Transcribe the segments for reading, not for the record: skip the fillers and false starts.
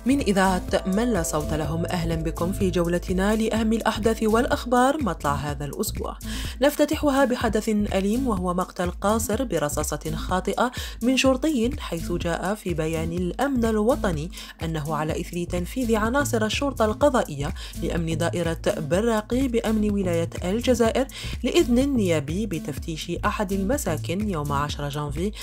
من إذاعة من لا صوت لهم، أهلا بكم في جولتنا لأهم الأحداث والأخبار مطلع هذا الأسبوع. نفتتحها بحدث أليم وهو مقتل قاصر برصاصة خاطئة من شرطي، حيث جاء في بيان الأمن الوطني أنه على إثر تنفيذ عناصر الشرطة القضائية لأمن دائرة براقي بأمن ولاية الجزائر لإذن نيابي بتفتيش أحد المساكن يوم 10 جانفي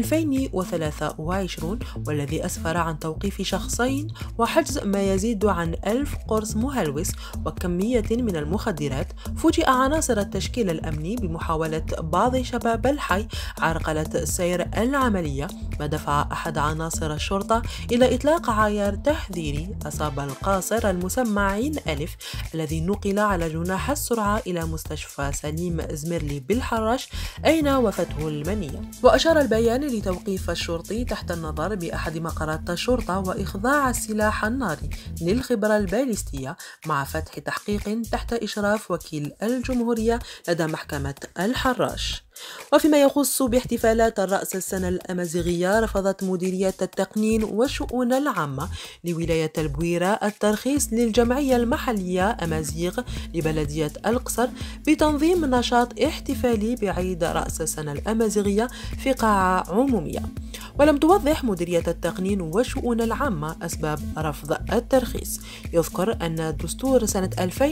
2023، والذي أسفر عن توقيف شخصين وحجز ما يزيد عن 1000 قرص مهلوس وكمية من المخدرات. فوجئ عناصر التشكيل الأمني بمحاولة بعض شباب الحي عرقلة سير العملية، ما دفع أحد عناصر الشرطة إلى إطلاق عيار تحذيري أصاب القاصر المسمى عين ألف، الذي نقل على جناح السرعة إلى مستشفى سليم زميرلي بالحراش أين وفاته المنية. وأشار البيان لتوقيف الشرطي تحت النظر بأحد مقرات الشرطة وإخضاع السلاح الناري للخبرة الباليستية مع فتح تحقيق تحت إشراف وكيل الجمهورية لدى محكمة الحراش. وفيما يخص باحتفالات الرأس السنة الأمازيغية، رفضت مديرية التقنين والشؤون العامة لولاية البويرة الترخيص للجمعية المحلية أمازيغ لبلدية القصر بتنظيم نشاط احتفالي بعيد رأس السنة الأمازيغية في قاعة عمومية. ولم توضح مديرية التقنين والشؤون العامة أسباب رفض الترخيص. يذكر أن دستور سنة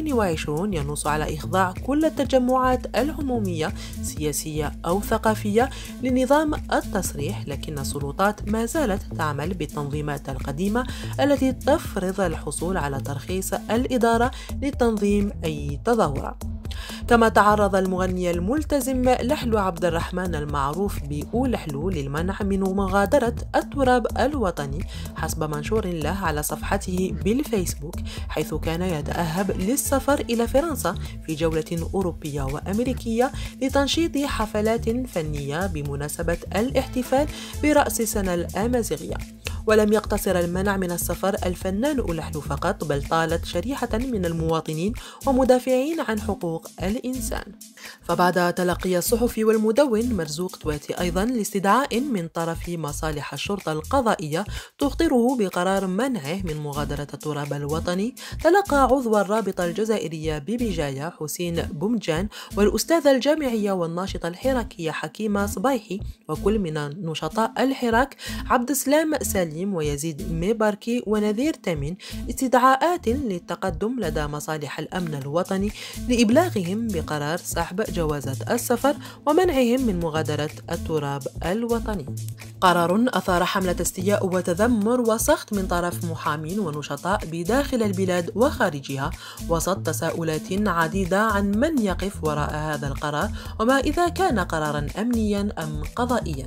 2020 ينص على إخضاع كل التجمعات العمومية سياسية أو ثقافية لنظام التصريح، لكن السلطات ما زالت تعمل بالتنظيمات القديمة التي تفرض الحصول على ترخيص الإدارة لتنظيم أي تظاهرة. كما تعرض المغني الملتزم لحلو عبد الرحمن المعروف بأولحلو للمنع من مغادرة التراب الوطني حسب منشور له على صفحته بالفيسبوك، حيث كان يتأهب للسفر إلى فرنسا في جولة أوروبية وأمريكية لتنشيط حفلات فنية بمناسبة الاحتفال برأس السنة الأمازيغية. ولم يقتصر المنع من السفر الفنان أولحلو فقط، بل طالت شريحة من المواطنين ومدافعين عن حقوق الإنسان. فبعد تلقي الصحفي والمدون مرزوق تواتي أيضا لاستدعاء من طرف مصالح الشرطة القضائية تخطره بقرار منعه من مغادرة التراب الوطني، تلقى عضو الرابطة الجزائرية ببجاية حسين بومجان والأستاذة الجامعية والناشطة الحراكية حكيمة صبايحي وكل من نشطاء الحراك عبد السلام سالم ويزيد ميباركي ونذير تامين استدعاءات للتقدم لدى مصالح الأمن الوطني لإبلاغهم بقرار سحب جوازات السفر ومنعهم من مغادرة التراب الوطني. قرار أثار حملة استياء وتذمر وسخط من طرف محامين ونشطاء بداخل البلاد وخارجها، وسط تساؤلات عديدة عن من يقف وراء هذا القرار وما إذا كان قرارا أمنيا أم قضائيا.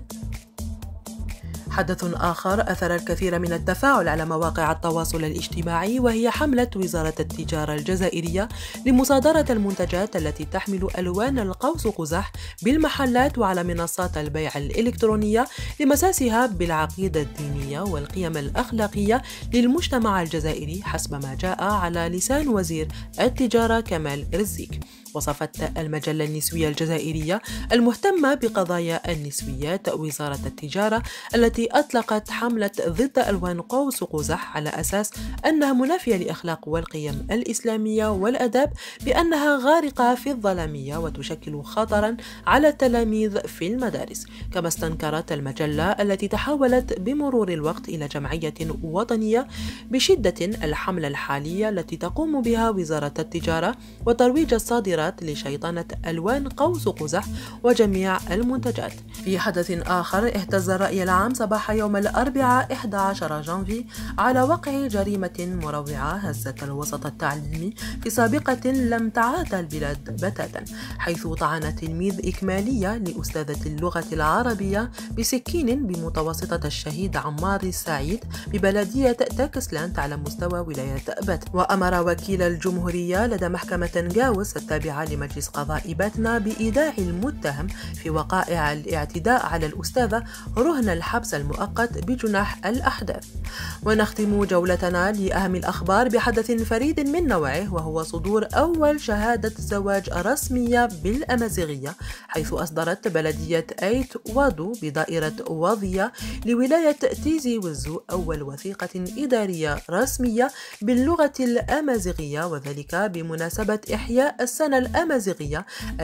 حدث آخر أثر الكثير من التفاعل على مواقع التواصل الاجتماعي، وهي حملة وزارة التجارة الجزائرية لمصادرة المنتجات التي تحمل ألوان القوس قزح بالمحلات وعلى منصات البيع الإلكترونية لمساسها بالعقيدة الدينية والقيم الأخلاقية للمجتمع الجزائري، حسب ما جاء على لسان وزير التجارة كمال رزيق. وصفت المجلة النسوية الجزائرية المهتمة بقضايا النسويات وزارة التجارة التي أطلقت حملة ضد ألوان قوس قزح على أساس أنها منافية لأخلاق والقيم الإسلامية والأداب، بأنها غارقة في الظلامية وتشكل خطرا على التلاميذ في المدارس. كما استنكرت المجلة التي تحولت بمرور الوقت إلى جمعية وطنية بشدة الحملة الحالية التي تقوم بها وزارة التجارة وترويج الصادرات لشيطنة ألوان قوس قزح وجميع المنتجات. في حدث آخر، اهتز الرأي العام صباح يوم الأربعاء 11 جانفي على وقع جريمة مروعة هزت الوسط التعليمي في سابقة لم تعاهدها البلاد بتاتا، حيث طعن تلميذ إكمالية لأستاذة اللغة العربية بسكين بمتوسطة الشهيد عمار السعيد ببلدية تاكسلاند على مستوى ولاية بات. وأمر وكيل الجمهورية لدى محكمة جاوس التابعة لمجلس قضاء باتنا بإيداع المتهم في وقائع الاعتداء على الأستاذة رهن الحبس المؤقت بجناح الأحداث. ونختم جولتنا لأهم الأخبار بحدث فريد من نوعه، وهو صدور أول شهادة زواج رسمية بالأمازيغية، حيث أصدرت بلدية أيت وادو بدائرة واضية لولاية تيزي وزو أول وثيقة إدارية رسمية باللغة الأمازيغية، وذلك بمناسبة إحياء السنة الأمازيغية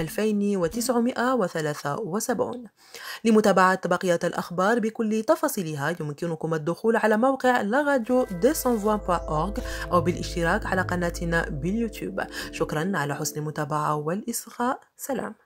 2973. لمتابعة بقية الأخبار بكل تفاصيلها يمكنكم الدخول على موقع laradio220.org أو بالاشتراك على قناتنا باليوتيوب. شكرا على حسن المتابعة والإصغاء. سلام.